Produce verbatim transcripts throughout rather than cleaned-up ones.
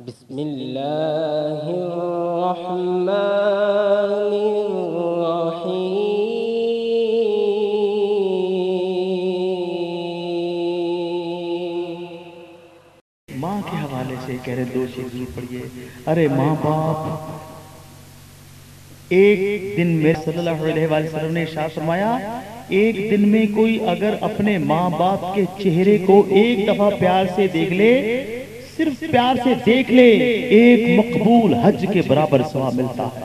बिस्मिल्लाहिर्रहमानिर्रहीम। माँ के हवाले से कह रहे दो चीज जरूर पढ़िए। अरे माँ बाप, एक दिन में सल्लल्लाहु अलैहि वसल्लम ने इरशाद फरमाया, एक दिन में कोई अगर अपने माँ बाप के चेहरे को एक दफा प्यार से देख ले, सिर्फ प्यार से देख ले, एक मकबूल हज के बराबर सवाब मिलता है।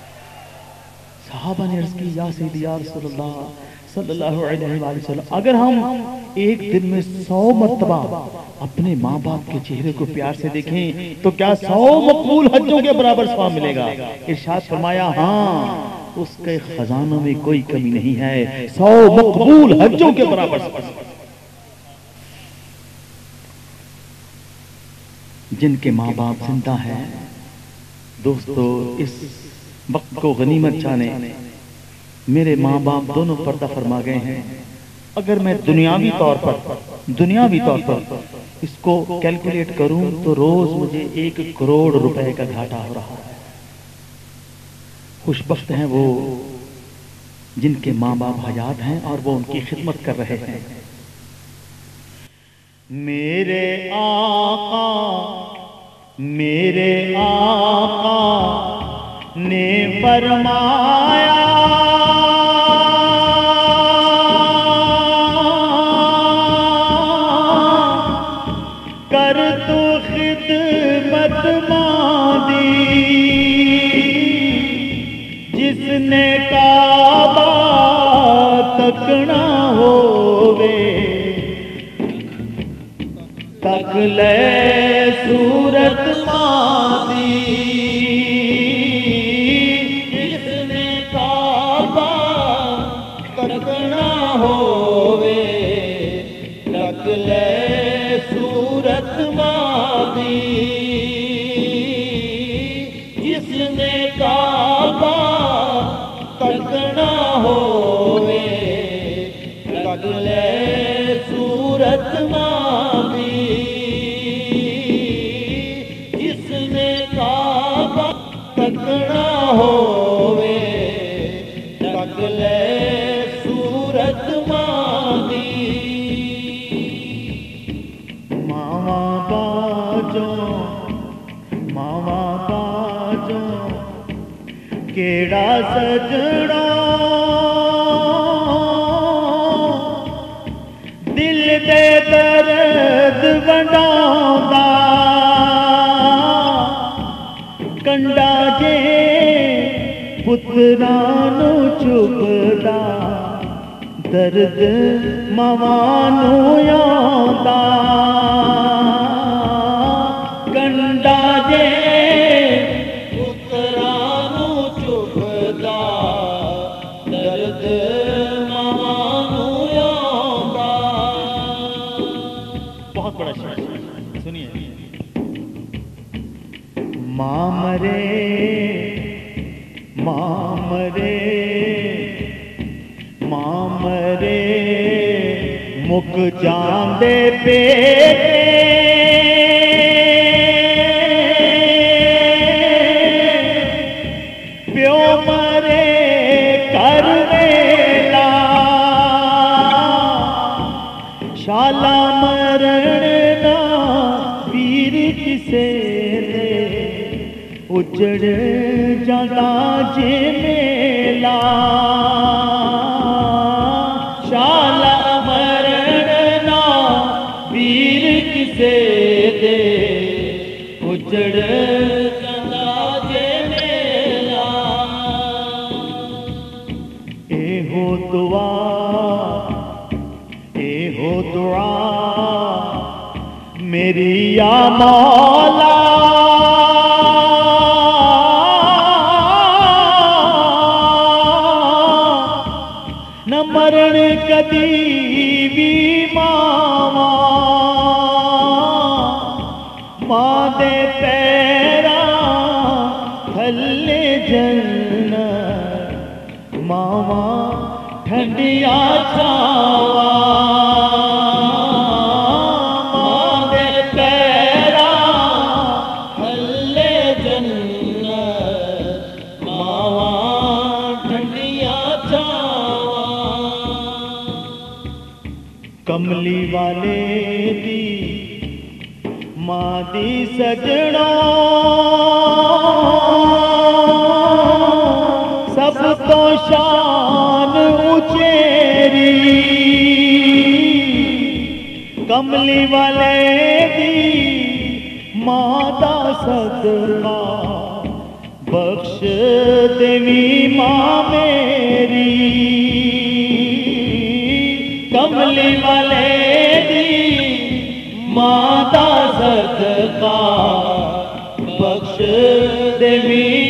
सहाबा ने अर्ज़ की, या सय्यदी या रसूलल्लाह सल्लल्लाहु अलैहि वसल्लम, अगर हम एक दिन में सौ मर्तबा अपने माँ बाप के चेहरे को प्यार से देखें तो क्या सौ मकबूल हज्जों के बराबर सवाब मिलेगा? इरशाद फरमाया, हाँ, उसके खजानों में कोई कमी नहीं है, सौ मकबूल हज्जों के बराबर सवाब। जिनके माँ बाप जिंदा है, दोस्तों इस वक्त को गनीमत जाने। मेरे माँ बाप दोनों पर्दा फरमा गए हैं। अगर मैं दुनियावी तौर पर दुनियावी तौर पर इसको कैलकुलेट करूं तो रोज मुझे एक करोड़ रुपए का घाटा हो रहा है। खुशबख्त हैं वो जिनके माँ बाप हयात हैं और वो उनकी खिदमत कर रहे हैं। मेरे आका मेरे आका ने फरमाया, कर तू खिदमत मादी, जिसने काबा तकना होवे, तक ले सूरत मादी, जिसने काबा तकना होवे, तक ले सूरत मादी, जिसने काबा तकना होवे, तक ले सूरत मादी, जिसने काबा तकना होवे, तक ले सूरत मादी। मावा बाजो मावा बाजो केड़ा सजना, दिल दे दर्द वंडांदा, कंडा जे पुत्रां नू चुभदा, दर्द मावां नू आंदा, कंडा जे पुत्रां नू चुभदा, दर्द मावां नू आंदा। बहुत बड़ा शेर सुनिए। मां मरे मां मरे मां मरे, मुक जांदे बेटे, प्यो मरे कर वेला, शाला मरण ना वीर किसे दे, उजड़ जांदा जे मेला, शाला मरण ना वीर किसे दे, उजड़ जांदा जे मेला। एहो दुआ एहो दुआ मेरी या मौला, न मरण कदी भी मावा, मां दे पैरा थल्ले जन्नत, मावा ठंडिया छावा, मां दे पैरा कमली वाले दी मां दी सजना सब तो शान उचेरी कमली वाले दी मां दा सदका बख्श देवी मां मेरी कमली वाले दी मां दा सदका बख्श देवी